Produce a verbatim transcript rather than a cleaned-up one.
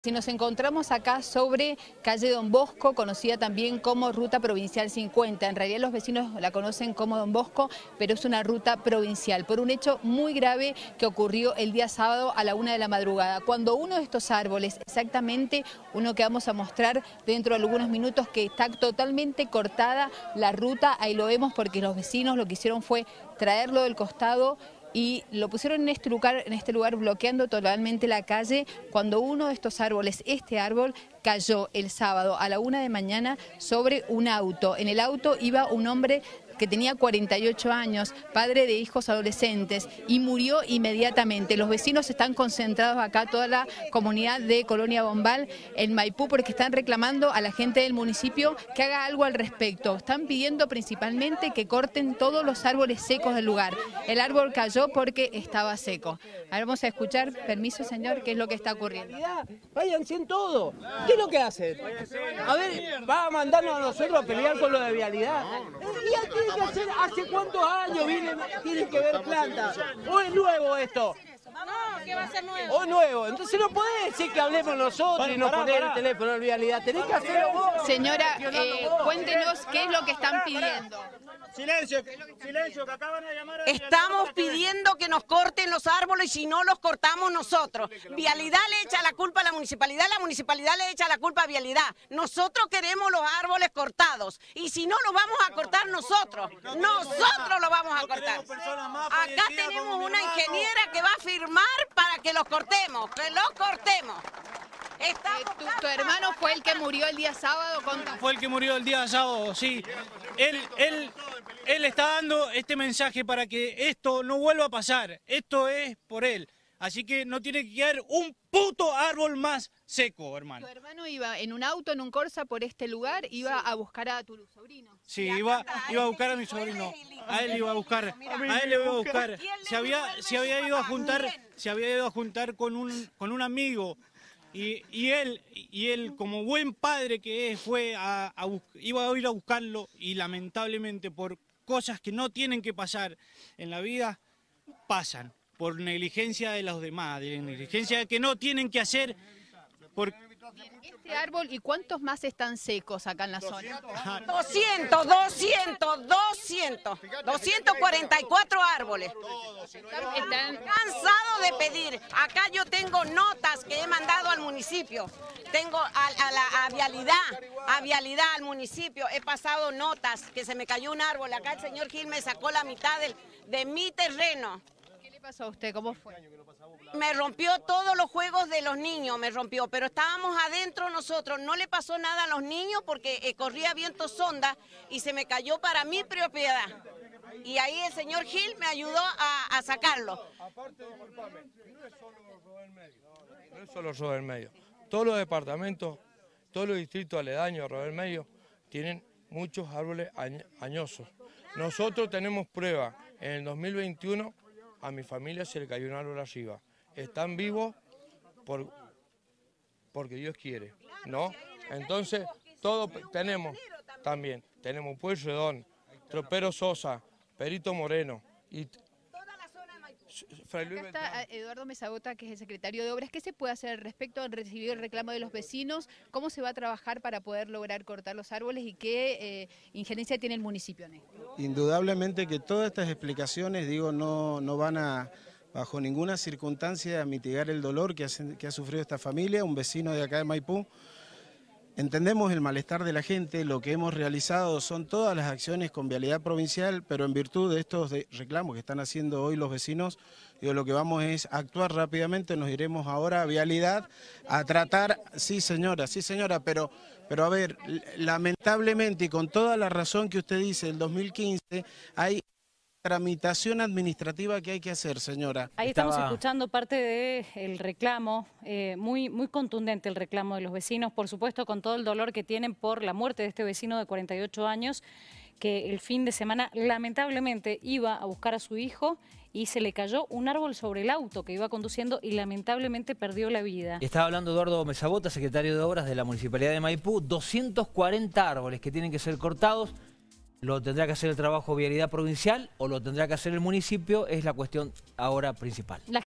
Si nos encontramos acá sobre calle Don Bosco, conocida también como Ruta Provincial cincuenta. En realidad los vecinos la conocen como Don Bosco, pero es una ruta provincial, por un hecho muy grave que ocurrió el día sábado a la una de la madrugada, cuando uno de estos árboles, exactamente uno que vamos a mostrar dentro de algunos minutos, que está totalmente cortada la ruta, ahí lo vemos porque los vecinos lo que hicieron fue traerlo del costado y lo pusieron en este lugar, en este lugar bloqueando totalmente la calle, cuando uno de estos árboles, este árbol, cayó el sábado a la una de mañana sobre un auto. En el auto iba un hombre que tenía cuarenta y ocho años, padre de hijos adolescentes, y murió inmediatamente. Los vecinos están concentrados acá, toda la comunidad de Colonia Bombal, en Maipú, porque están reclamando a la gente del municipio que haga algo al respecto. Están pidiendo principalmente que corten todos los árboles secos del lugar. El árbol cayó porque estaba seco. Ahora vamos a escuchar, permiso señor, qué es lo que está ocurriendo. Váyanse en todo. ¿Qué es lo que hacen? A ver, va a mandarnos a nosotros a pelear con lo de vialidad. ¿Y aquí tiene que hacer? ¿Hace cuántos años vienen, tienen que ver plantas? ¿O es nuevo esto? No, ¿qué va a ser nuevo? ¿O nuevo? Entonces no podés decir que hablemos nosotros y no poner el teléfono en vialidad. Tenés que hacerlo vos. Señora, eh, cuéntenos qué es lo que están pidiendo. Silencio, silencio, que acaban de llamar a... Estamos pidiendo que nos corten los árboles y si no los cortamos nosotros. Vialidad le echa la culpa a la municipalidad, la municipalidad le echa la culpa a Vialidad. Nosotros queremos los árboles cortados y si no los vamos a cortar nosotros, nosotros los vamos a cortar. Acá tenemos una ingeniera que va a firmar para que los cortemos, que los cortemos. Eh, tu, tu hermano fue el que murió el día sábado con... Fue el que murió el día sábado, sí. Él, él, él está dando este mensaje para que esto no vuelva a pasar. Esto es por él. Así que no tiene que quedar un puto árbol más seco, hermano. Tu hermano iba en un auto, en un Corsa por este lugar, iba a buscar a tu sobrino. Sí, iba, iba a buscar a mi sobrino. A él iba a buscar, a él le iba a buscar. Se había, se había ido a juntar, se había ido a juntar con un, con un amigo. Y, y él, y él como buen padre que es, fue a, a iba a ir a buscarlo y lamentablemente por cosas que no tienen que pasar en la vida, pasan. Por negligencia de los demás, de negligencia que no tienen que hacer. Por... Este árbol, ¿y cuántos más están secos acá en la zona? doscientos, doscientos, doscientos, doscientos cuarenta y cuatro árboles. Están Cansados de pedir. Acá yo tengo notas que he mandado al municipio. Tengo a, a la a Vialidad, a Vialidad, al municipio. He pasado notas que se me cayó un árbol. Acá el señor Gil me sacó la mitad del, de mi terreno. ¿Qué le pasó a usted? ¿Cómo fue? Me rompió todos los juegos de los niños, me rompió, pero estábamos adentro nosotros, no le pasó nada a los niños porque eh, corría viento sonda y se me cayó para mi propiedad. Y ahí el señor Gil me ayudó a, a sacarlo. Aparte, disculpame, no es solo Robert Medio, no es solo Robert Medio. Todos los departamentos, todos los distritos aledaños a Robert Medio tienen muchos árboles añ añosos. Nosotros tenemos prueba, en el dos mil veintiuno a mi familia se le cayó un árbol arriba. Están vivos por, porque Dios quiere, ¿no? Entonces, todo tenemos también, tenemos Pueyrredón, Tropero Sosa, Perito Moreno y Fray Luis Acá está Eduardo Mesagota, que es el secretario de Obras. ¿Qué se puede hacer al respecto de recibir el reclamo de los vecinos? ¿Cómo se va a trabajar para poder lograr cortar los árboles y qué eh, injerencia tiene el municipio en esto? Indudablemente que todas estas explicaciones, digo, no, no van a, bajo ninguna circunstancia, a mitigar el dolor que, hace, que ha sufrido esta familia, un vecino de acá de Maipú. Entendemos el malestar de la gente, lo que hemos realizado son todas las acciones con Vialidad Provincial, pero en virtud de estos de reclamos que están haciendo hoy los vecinos, digo, lo que vamos es actuar rápidamente, nos iremos ahora a Vialidad a tratar, sí señora, sí señora, pero, pero a ver, lamentablemente y con toda la razón que usted dice, el dos mil quince hay tramitación administrativa que hay que hacer, señora. Ahí estamos escuchando parte del reclamo, eh, muy, muy contundente el reclamo de los vecinos, por supuesto con todo el dolor que tienen por la muerte de este vecino de cuarenta y ocho años, que el fin de semana lamentablemente iba a buscar a su hijo y se le cayó un árbol sobre el auto que iba conduciendo y lamentablemente perdió la vida. Estaba hablando Eduardo Mesagota, secretario de Obras de la Municipalidad de Maipú, doscientos cuarenta árboles que tienen que ser cortados. ¿Lo tendrá que hacer el trabajo Vialidad Provincial o lo tendrá que hacer el municipio? Es la cuestión ahora principal. La